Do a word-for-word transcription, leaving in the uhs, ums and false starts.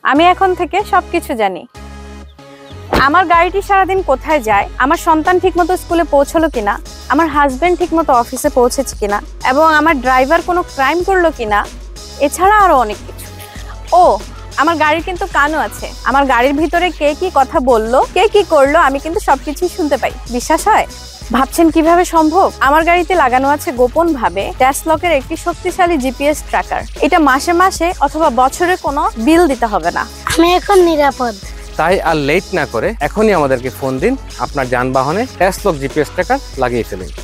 আমি এখন থেকে সবকিছু জানি। আমার গাড়িটি সারাদিন কোথায় যায়, আমার সন্তান ঠিকমতো স্কুলে পৌঁছলো কিনা, আমার হাজবেন্ড ঠিকমতো অফিসে পৌঁছেছে কিনা, এবং আমার ড্রাইভার কোনো ক্রাইম করলো কিনা, এছাড়া আরো অনেক কিছু। ও, আমার গাড়ির কিন্তু কানও আছে। আমার গাড়ির ভিতরে কে কি কথা বললো, কে কি করলো, আমি কিন্তু সবকিছুই শুনতে পাই। বিশ্বাস হয়? ভাবছেন কিভাবে সম্ভব? আমার গাড়িতে লাগানো আছে গোপন ভাবে ট্যাসলকের একটি শক্তিশালী জিপিএস ট্র্যাকার। এটা মাসে মাসে অথবা বছরে কোনো বিল দিতে হবে না। আমি এখন নিরাপদ। তাই আর লেট না করে এখনই আমাদেরকে ফোন দিন, আপনার যানবাহনে ট্যাসলক জিপিএস ট্র্যাকার লাগিয়ে ফেলুন।